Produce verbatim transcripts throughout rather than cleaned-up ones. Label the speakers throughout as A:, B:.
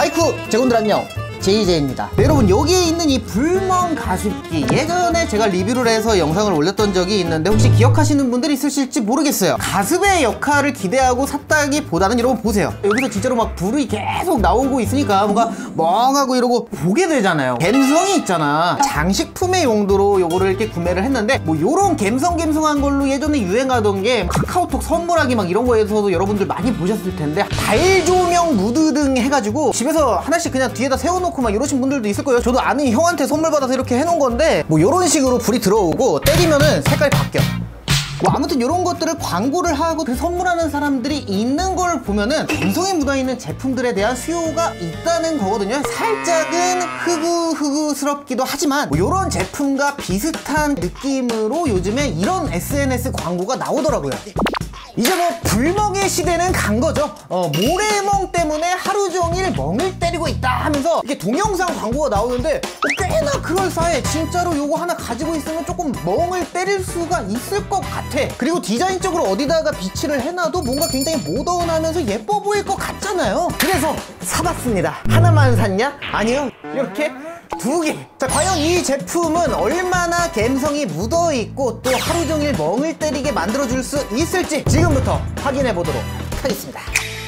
A: 아이쿠 제군들 안녕, 제이제이입니다. 네, 여러분 여기에 있는 이 불멍 가습기, 예전에 제가 리뷰를 해서 영상을 올렸던 적이 있는데 혹시 기억하시는 분들이 있으실지 모르겠어요. 가습의 역할을 기대하고 샀다기보다는 여러분 보세요, 여기서 진짜로 막 불이 계속 나오고 있으니까 뭔가 멍하고 이러고 보게 되잖아요. 갬성이 있잖아. 장식품의 용도로 요거를 이렇게 구매를 했는데, 뭐 요런 갬성갬성한 걸로 예전에 유행하던 게 카카오톡 선물하기 막 이런 거에서도 여러분들 많이 보셨을 텐데, 달 조명 무드 등 해가지고 집에서 하나씩 그냥 뒤에다 세워놓고 막 이러신 분들도 있을 거예요. 저도 아는 형한테 선물 받아서 이렇게 해놓은 건데, 뭐 이런 식으로 불이 들어오고 때리면은 색깔이 바뀌어. 뭐 아무튼 이런 것들을 광고를 하고 그 선물하는 사람들이 있는 걸 보면은 감성이 묻어있는 제품들에 대한 수요가 있다는 거거든요. 살짝은 흑우흑우스럽기도 하지만 뭐 이런 제품과 비슷한 느낌으로 요즘에 이런 에스엔에스 광고가 나오더라고요. 이제 뭐 불멍의 시대는 간 거죠. 어, 모래멍 때문에 하루 종일 멍을 때리고 있다 하면서 이게 동영상 광고가 나오는데 꽤나 그럴싸해. 진짜로 요거 하나 가지고 있으면 조금 멍을 때릴 수가 있을 것 같아. 그리고 디자인적으로 어디다가 비치를 해놔도 뭔가 굉장히 모던하면서 예뻐 보일 것 같잖아요. 그래서 사봤습니다. 하나만 샀냐? 아니요, 이렇게 두 개. 자, 과연 이 제품은 얼마나 갬성이 묻어있고 또 하루 종일 멍을 때리게 만들어줄 수 있을지 지금부터 확인해 보도록 하겠습니다.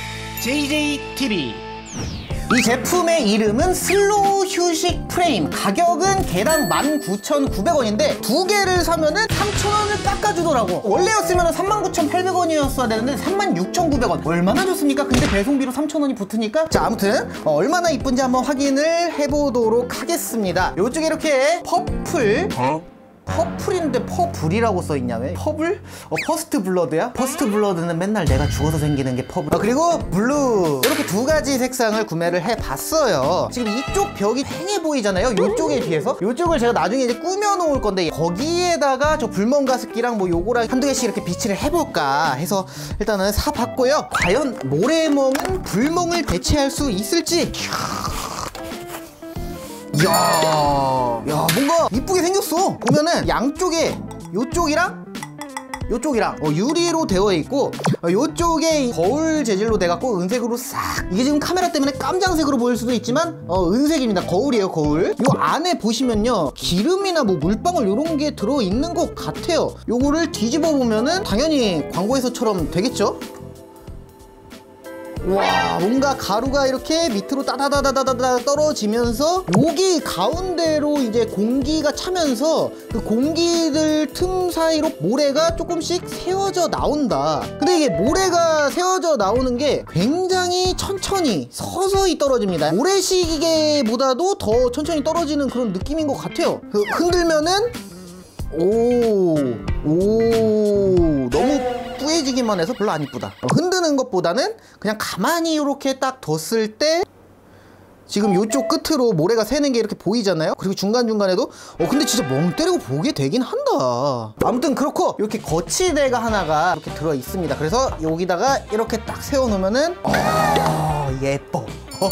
A: 제이제이티비. 이 제품의 이름은 슬로우 휴식 프레임. 가격은 개당 만 구천구백 원인데 두 개를 사면은 삼천 원을 깎아주더라고. 원래였으면 삼만 구천팔백 원이었어야 되는데 삼만 육천구백 원. 얼마나 좋습니까? 근데 배송비로 삼천 원이 붙으니까. 자, 아무튼 어, 얼마나 이쁜지 한번 확인을 해보도록 하겠습니다. 요쪽에 이렇게 퍼플, 어? 퍼플인데 퍼블이라고 써있냐 왜? 퍼블? 어, 퍼스트 블러드야? 퍼스트 블러드는 맨날 내가 죽어서 생기는 게 퍼블. 어, 그리고 블루, 이렇게 두 가지 색상을 구매를 해봤어요. 지금 이쪽 벽이 팽해 보이잖아요, 이쪽에 비해서. 이쪽을 제가 나중에 이제 꾸며 놓을 건데 거기에다가 저 불멍 가습기랑 뭐 요거랑 한두 개씩 이렇게 비치를 해볼까 해서 일단은 사봤고요. 과연 모래멍은 불멍을 대체할 수 있을지. 이야, 야, 뭔가 이쁘게 생겼어. 보면은 양쪽에 요쪽이랑 요쪽이랑 어, 유리로 되어 있고 어, 요쪽에 거울 재질로 돼갖고 은색으로 싹, 이게 지금 카메라 때문에 깜장색으로 보일 수도 있지만 어, 은색입니다. 거울이에요, 거울. 요 안에 보시면요, 기름이나 뭐 물방울 요런 게 들어있는 것 같아요. 요거를 뒤집어 보면은 당연히 광고에서처럼 되겠죠? 와, 뭔가 가루가 이렇게 밑으로 따다다다다다 떨어지면서 여기 가운데로 이제 공기가 차면서 그 공기들 틈 사이로 모래가 조금씩 새어져 나온다. 근데 이게 모래가 새어져 나오는 게 굉장히 천천히 서서히 떨어집니다. 모래시계보다도 더 천천히 떨어지는 그런 느낌인 것 같아요. 그 흔들면은 오, 오, 너무 뿌해지기만 해서 별로 안 이쁘다. 흔드는 것보다는 그냥 가만히 이렇게 딱 뒀을 때 지금 이쪽 끝으로 모래가 새는 게 이렇게 보이잖아요. 그리고 중간중간에도 어 근데 진짜 멍 때리고 보게 되긴 한다. 아무튼 그렇고 이렇게 거치대가 하나가 이렇게 들어 있습니다. 그래서 여기다가 이렇게 딱 세워 놓으면은 어 예뻐.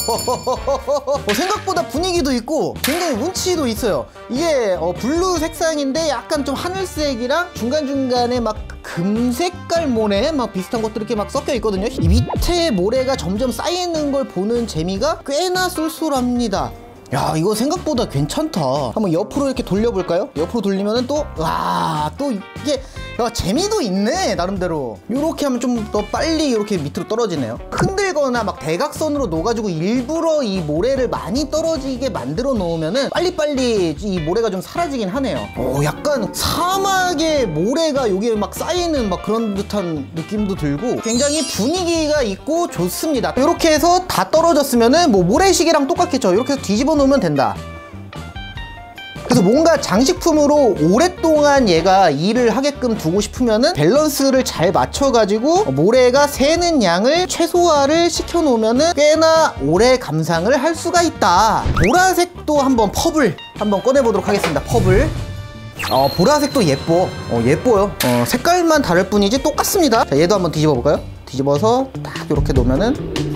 A: 어, 생각보다 분위기도 있고 굉장히 운치도 있어요. 이게 어, 블루 색상인데 약간 좀 하늘색이랑 중간중간에 막 금색깔 모래 막 비슷한 것들이 이렇게 막 섞여 있거든요. 이 밑에 모래가 점점 쌓이는 걸 보는 재미가 꽤나 쏠쏠합니다. 야, 이거 생각보다 괜찮다. 한번 옆으로 이렇게 돌려볼까요? 옆으로 돌리면은 또, 와, 또 이게 야, 재미도 있네, 나름대로. 이렇게 하면 좀 더 빨리 이렇게 밑으로 떨어지네요. 흔들거나 막 대각선으로 놓아가지고 일부러 이 모래를 많이 떨어지게 만들어 놓으면은 빨리빨리 이 모래가 좀 사라지긴 하네요. 오, 약간 사막에 모래가 여기에 막 쌓이는 막 그런 듯한 느낌도 들고 굉장히 분위기가 있고 좋습니다. 이렇게 해서 다 떨어졌으면은 뭐 모래시계랑 똑같겠죠. 이렇게 해서 뒤집어 놓으면 된다. 그래서 뭔가 장식품으로 오랫동안 얘가 일을 하게끔 두고 싶으면은 밸런스를 잘 맞춰가지고 모래가 새는 양을 최소화를 시켜놓으면은 꽤나 오래 감상을 할 수가 있다. 보라색도 한번 퍼블 한번 꺼내보도록 하겠습니다. 퍼블. 어, 보라색도 예뻐. 어, 예뻐요. 어, 색깔만 다를 뿐이지 똑같습니다. 자, 얘도 한번 뒤집어 볼까요? 뒤집어서 딱 이렇게 놓으면은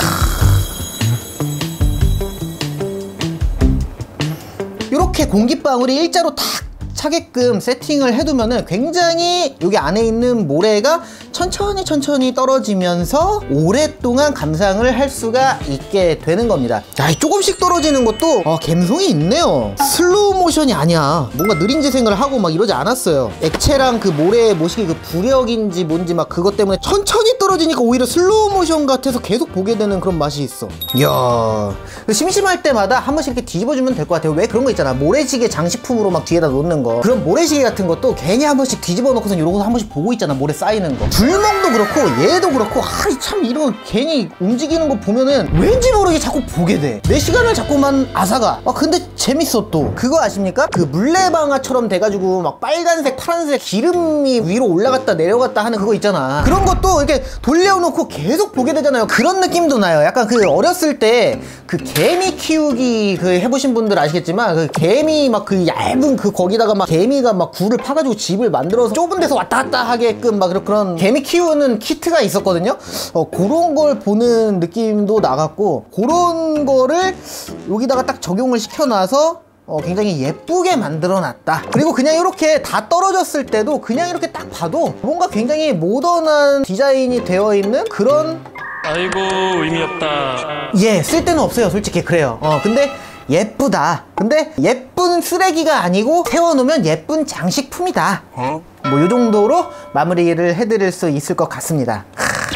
A: 이렇게 공기방울이 일자로 탁 차게끔 세팅을 해두면은 굉장히 여기 안에 있는 모래가 천천히 천천히 떨어지면서 오랫동안 감상을 할 수가 있게 되는 겁니다. 자, 조금씩 떨어지는 것도 어, 감성이 있네요. 슬로우 모션이 아니야. 뭔가 느린 재생을 하고 막 이러지 않았어요. 액체랑 그 모래의 모식이 그 부력인지 뭔지 막 그것 때문에 천천히 떨어지니까 오히려 슬로우 모션 같아서 계속 보게 되는 그런 맛이 있어. 이야, 심심할 때마다 한 번씩 이렇게 뒤집어주면 될 것 같아요. 왜 그런 거 있잖아, 모래시계 장식품으로 막 뒤에다 놓는 거. 그런 모래시계 같은 것도 괜히 한 번씩 뒤집어 놓고선 이런 거 한 번씩 보고 있잖아, 모래 쌓이는 거. 불멍도 그렇고 얘도 그렇고, 아 참 이런 거 괜히 움직이는 거 보면은 왠지 모르게 자꾸 보게 돼. 내 시간을 자꾸만 앗아가. 아 근데 재밌어. 또 그거 아십니까? 그 물레방아처럼 돼가지고 막 빨간색 파란색 기름이 위로 올라갔다 내려갔다 하는 그거 있잖아. 그런 것도 이렇게 돌려놓고 계속 보게 되잖아요. 그런 느낌도 나요. 약간 그 어렸을 때 그 개미 키우기 그 해보신 분들 아시겠지만, 그 개미 막 그 얇은 그 거기다가 막 개미가 막 굴을 파가지고 집을 만들어서 좁은 데서 왔다 갔다 하게끔 막 그런 개미 키우는 키트가 있었거든요. 어, 그런 걸 보는 느낌도 나갔고, 그런 거를 여기다가 딱 적용을 시켜놔서 어, 굉장히 예쁘게 만들어 놨다. 그리고 그냥 이렇게 다 떨어졌을 때도 그냥 이렇게 딱 봐도 뭔가 굉장히 모던한 디자인이 되어 있는 그런,
B: 아이고 의미 없다.
A: 예, 쓸데는 없어요, 솔직히. 그래요. 어, 근데 예쁘다. 근데 예쁜 쓰레기가 아니고 세워놓으면 예쁜 장식품이다. 어? 뭐 요 정도로 마무리를 해드릴 수 있을 것 같습니다.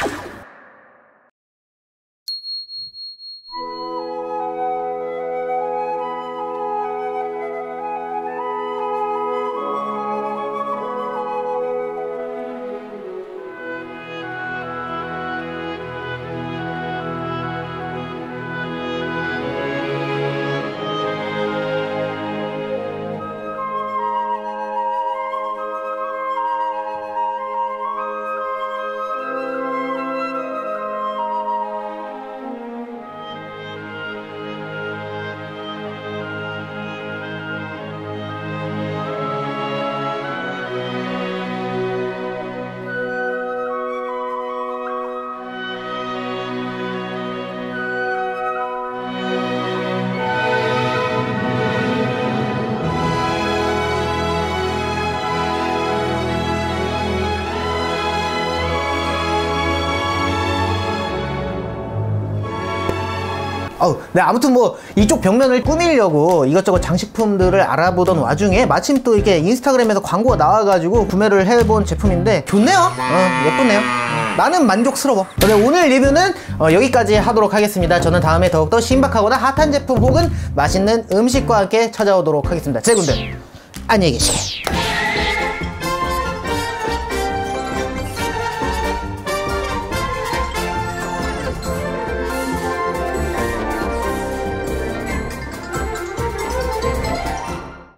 A: 어우, 네, 아무튼 뭐 이쪽 벽면을 꾸미려고 이것저것 장식품들을 알아보던 와중에 마침 또 이렇게 인스타그램에서 광고가 나와가지고 구매를 해본 제품인데 좋네요. 어, 예쁘네요. 나는 만족스러워. 그래, 오늘 리뷰는 어, 여기까지 하도록 하겠습니다. 저는 다음에 더욱더 신박하거나 핫한 제품 혹은 맛있는 음식과 함께 찾아오도록 하겠습니다. 제군들 안녕히 계세요.